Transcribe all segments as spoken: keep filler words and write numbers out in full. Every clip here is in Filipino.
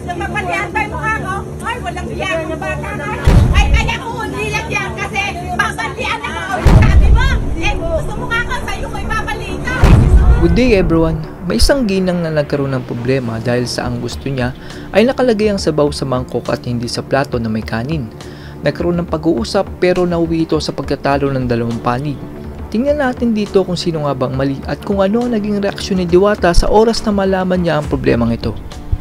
nang mapaliantay mo ako. Ay, walang biyak ng bata na. Ay, kaya ko hindi lang yan kasi babandian ako. Sabi mo, eh, gusto mo nga ka sa'yo ko ipabalita. Good day everyone! May isang ginang na nagkaroon ng problema dahil sa ang gusto niya ay nakalagay ang sabaw sa mangkok at hindi sa plato na may kanin. Nagkaroon ng pag-uusap pero nauwi ito sa pagkatalo ng dalawang panig. Tingnan natin dito kung sino nga bang mali at kung ano ang naging reaksyon ni Diwata sa oras na malaman niya ang problemang ito.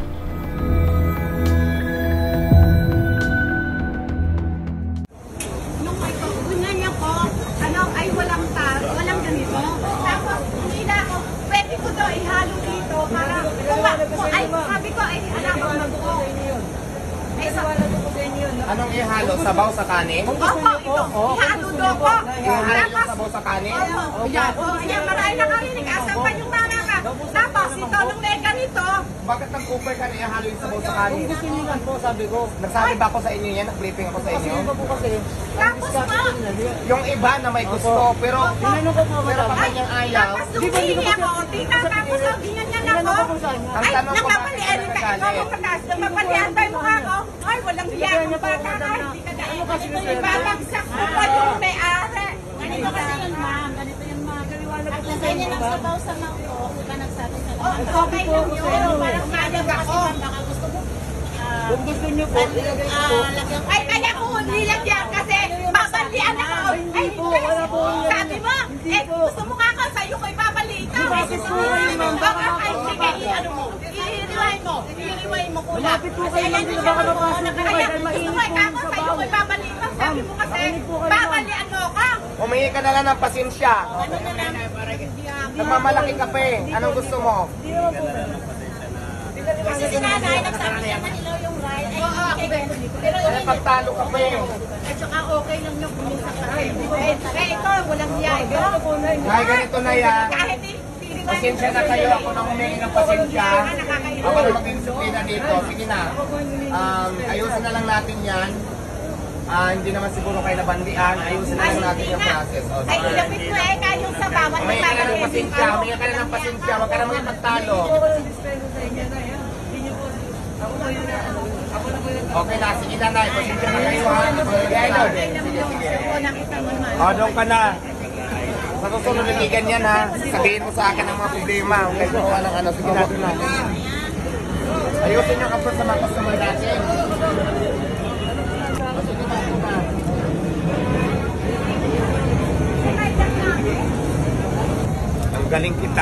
Nung may pagkunan niya ko, ano, ay walang tar, walang ganito. Tapos, nila ako, pwede ko to ihalo dito para, kung ay, sabi ko, ay, alam ko mag-o. Ay, sa Anong ihalo? Sabaw sa kanin? Opo, ito. Ihalo do po. Ihalo yung sabaw sa kanin? Opo. Yan. Yan, marami nakarinig. Asan pa yung mama ka? Tapos, ito, nung may ganito. Bakit nag-cooper ka na ihalo yung sabaw sa kanin? Gusto niyo lang po, sabi ko. Nagsabi ba ako sa inyo yan? Nag-briefing ako sa inyo? Kasi iba po kasi. Tapos po. Yung iba na may gusto, pero Tinanong ko po, pero madam. kapag yung ayaw, Tapos, nung hihingi ako, tita, tapos, ganyan niya na ako. ang Ay, tanong ko bakit napapalian ka ka. Ikaw nagalit? ang mataas. Napapaliantay mo ako. Ay, walang biyak ng bata ka. Hindi ka dahil. Ganito yung babagsak mo pa yung may-ari. Ganito kasi yun, ma'am. Ganito yun, ma'am. At lagay niya ng sabaw sa mangkok. Huwag ka nagsabi sa mangkok. Okay lang yun. Pero parang mayag ako. Baka gusto mo. Kung gusto niyo po, ilagay ko po. Ay, kaya ko nilagyan kasi babandian ako. Ay, wala po. sabi mo, eh, gusto mo nga ako sa'yo ko ipabalita. Ay, gusto mo baka ay, sige, i-ano mo. I-rewind mo. I-rewind mo ko lang. Malapit po kayo lang dito, baka mapasok po kayo dahil mainit po yung Sa'yo sabaw. ko ipabalita. Sabi mo kasi, Mainit po kayo, ma'am. babalian mo ka. humingi ka na lang ng pasensya. Ano na lang? Nagmamalaki ka pa eh. Anong gusto mo? Hindi naman po. Kasi si nanay, nagsabi niya na ilaw yung ride. Ay, okay. Pero Kaya pagtalo ka pa eh. at saka okay lang yung kuminsa ka. Eh, ito, walang yay. Dahil ganito na yan, Kahit pasensya na kayo. Ako na humingi ng pasensya. Ako na mag-disiplina dito. Sige na. Um, ayusin na lang natin yan. Ah, hindi naman siguro kayo nabandian. Ayusin na lang natin yung process. O, ay, sige. ilapit ko eh, kayong sa bawat Humingi ka na ng pasensya. Humingi ka na ng pasensya. Huwag ka na mga magtalo. Okay na. Sige na na. Pasensya na kayo ha. Sige, idol. Sige, sige. O, doon ka na. Sa susunod hindi ganyan ha. Sabihin mo sa akin ang mga problema. Huwag kayo gumawa ng ano. Sige na, doon na. Ayusin yung approach sa mga customer natin. Ang galing kita.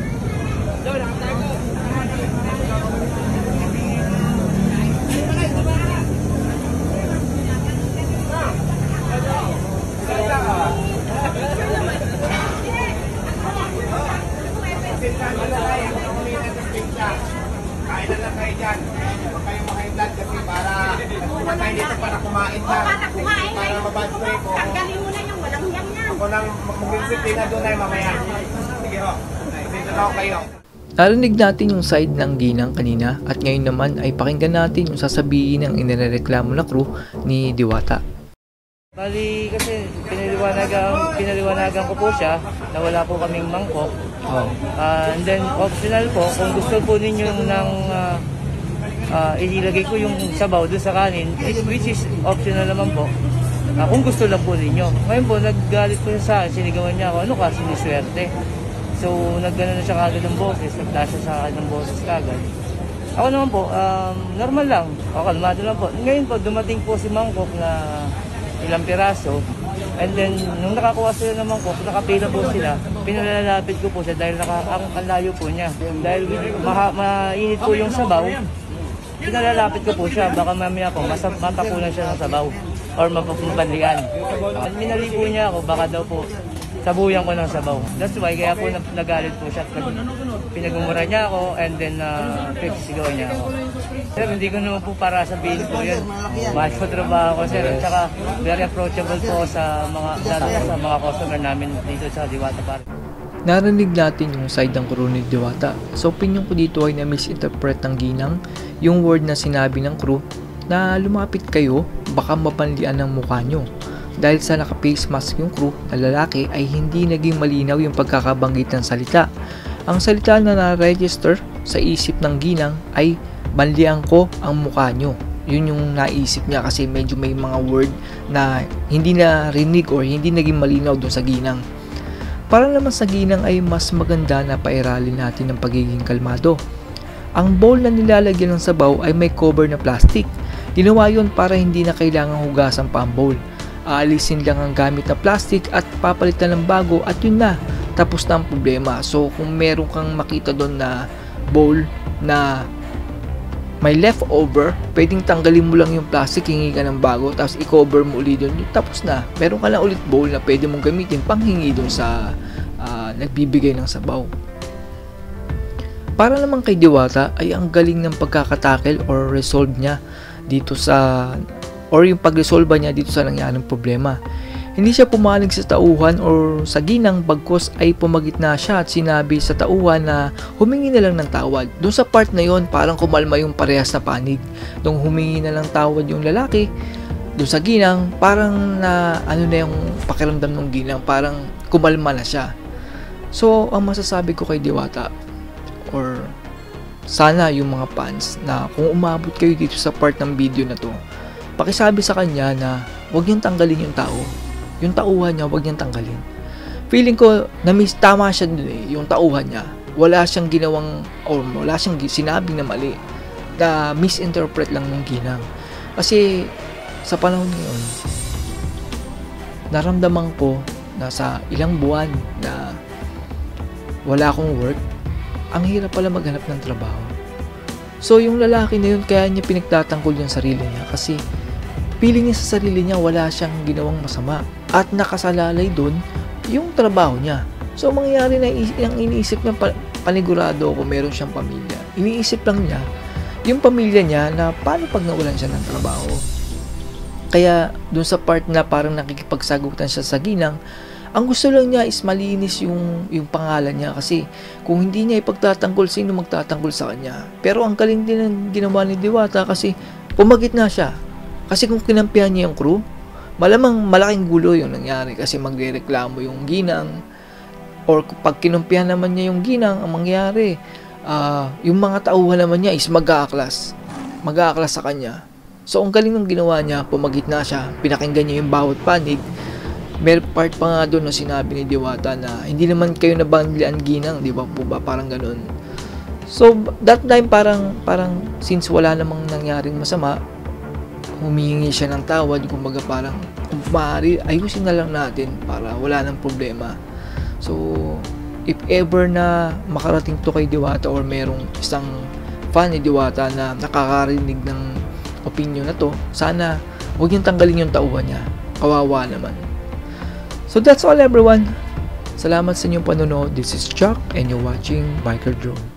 Kain na lang kayo dyan. Huwag kayong maka-vlog kasi para huwag kayo dito para kumain O, na. para kumain Para kayo. mabad ko eh. Tanggalin mo na yung walang yang yan. Ako nang mag-disiplina doon ay mamaya. Sige ho. Dito na ako kayo. Narinig natin yung side ng ginang kanina at ngayon naman ay pakinggan natin yung sasabihin ng inireklamo na crew ni Diwata. Bali kasi pinaliwanagan, pinaliwanagan ko po siya na wala po kaming mangkok. Oh. Uh, and then optional po, kung gusto po ninyo ng uh, uh, ilagay ko yung sabaw doon sa kanin, which is optional naman po. Uh, kung gusto lang po ninyo. Ngayon po, naggalit po siya sa akin, sinigawan niya ako, ano ka, siniswerte. So, naggana na siya kagad ng boses, nagtasya sa akin ng boses kagad. Ako naman po, um, normal lang, o kalmado lang po. Ngayon po, dumating po si Mangkok na ilang piraso. And then, nung nakakuha sila ng mangkok, nakapila po sila, pinalalapit ko po siya dahil naka, ang, ang layo po niya. Dahil maha, mainit po yung sabaw, pinalalapit ko po siya. Baka mamaya po, masap, matapunan siya ng sabaw or mapapunbanlian. Uh, minali po niya ako, baka daw po sabuyan ko ng sabaw. That's why, kaya po nagalit po siya. Pinagmumura niya ako and then uh, sigaw niya ako. Sir, hindi ko naman po para sabihin po yun. Mahal ko trabaho ko, sir. At saka very approachable po sa mga, sa mga customer namin dito sa Diwata Park. Narinig natin yung side ng crew ni Diwata. Sa opinion ko dito ay na-misinterpret ng ginang yung word na sinabi ng crew na lumapit kayo, baka mapanlian ng mukha nyo. Dahil sa naka-face mask yung crew na lalaki ay hindi naging malinaw yung pagkakabanggit ng salita. Ang salita na na-register sa isip ng ginang ay banlian ko ang mukha nyo. Yun yung naisip niya kasi medyo may mga word na hindi na rinig or hindi naging malinaw doon sa ginang. Para naman sa ginang ay mas maganda na pairalin natin ng pagiging kalmado. Ang bowl na nilalagyan ng sabaw ay may cover na plastic. Ginawa yun para hindi na kailangang hugasan pa ang bowl. Aalisin lang ang gamit na plastic at papalitan ng bago at yun na, tapos na ang problema. So kung meron kang makita doon na bowl na may leftover, pwedeng tanggalin mo lang yung plastic, hingi ka ng bago, tapos i-cover mo ulit doon, tapos na. Meron ka lang ulit bowl na pwede mong gamitin panghingi doon sa uh, nagbibigay ng sabaw. Para naman kay Diwata ay ang galing ng pagkakatakel or resolve niya dito sa or yung pag-resolve niya dito sa nangyaring problema. Hindi siya pumaling sa tauhan or sa ginang, bagkos ay pumagitna siya at sinabi sa tauhan na humingi na lang ng tawad. Doon sa part na yon parang kumalma yung parehas na panig. Nung humingi na lang tawad yung lalaki, doon sa ginang parang na ano na yung pakiramdam ng ginang, parang kumalma na siya. So ang masasabi ko kay Diwata or sana yung mga fans na kung umabot kayo dito sa part ng video na to, pakisabi sa kanya na huwag niyang tanggalin yung tao. Yung tauhan niya, huwag niyang tanggalin. Feeling ko, na-miss, tama siya dun eh, yung tauhan niya. Wala siyang ginawang, or wala siyang sinabing na mali, na misinterpret lang ng ginang. Kasi, sa panahon ngayon, naramdaman ko na sa ilang buwan na wala akong work, ang hirap pala maghanap ng trabaho. So, yung lalaki na yun, kaya niya pinagtatanggol yung sarili niya kasi feeling niya sa sarili niya wala siyang ginawang masama at nakasalalay doon yung trabaho niya. So mangyayari na yung iniisip niya, panigurado ko meron siyang pamilya. Iniisip lang niya yung pamilya niya na paano pag nawalan siya ng trabaho. Kaya doon sa part na parang nakikipagsagutan siya sa ginang, ang gusto lang niya is malinis yung, yung pangalan niya kasi kung hindi niya ipagtatanggol, sino magtatanggol sa kanya? Pero ang galing din ng ginawa ni Diwata kasi pumagitna siya. Kasi kung kinampihan niya yung crew, malamang malaking gulo yung nangyari kasi magrereklamo yung ginang. Or pag kinumpihan naman niya yung ginang, ang mangyari, uh, yung mga tauhan naman niya is mag-aaklas. Mag-aaklas sa kanya. So, ang galing ng ginawa niya, pumagitna siya, pinakinggan niya yung bawat panig. May part pa nga doon na sinabi ni Diwata na hindi naman kayo nabanglian ginang, di ba po ba? Parang ganun. So, that time parang, parang since wala namang nangyaring masama, humihingi siya ng tawad, kumbaga parang kung maaari, ayusin na lang natin para wala nang problema. So, if ever na makarating to kay Diwata or merong isang fan ni Diwata na nakakarinig ng opinion na to, sana huwag niyong tanggalin yung tauhan niya. Kawawa naman. So, that's all everyone. Salamat sa inyong panonood. This is Chuck and you're watching Biker Drone.